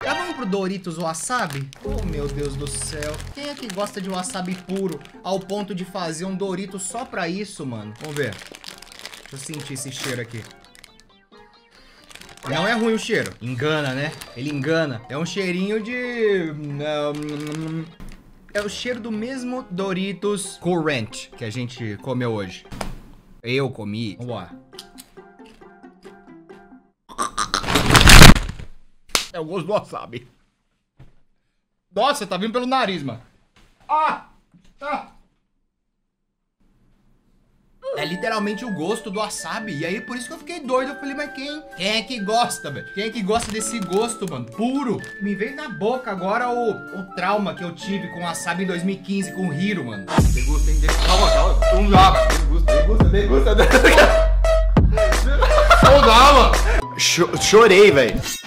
Já vamos pro Doritos Wasabi? Oh, meu Deus do céu. Quem é que gosta de wasabi puro ao ponto de fazer um Doritos só pra isso, mano? Vamos ver. Deixa eu sentir esse cheiro aqui. Não é ruim o cheiro. Engana, né? Ele engana. É um cheirinho de... É o cheiro do mesmo Doritos com ranch que a gente comeu hoje. Eu comi. Vamos lá. É o gosto do wasabi. Nossa, tá vindo pelo nariz, mano. Ah! É literalmente o gosto do wasabi. E aí, por isso que eu fiquei doido. Eu falei, mas quem é que gosta, velho? Quem é que gosta desse gosto, mano? Puro. Me veio na boca agora o trauma que eu tive com wasabi em 2015 com o Hiro, mano. Degusta, hein? Calma. Um já. Degusta. Calma. Chorei, velho.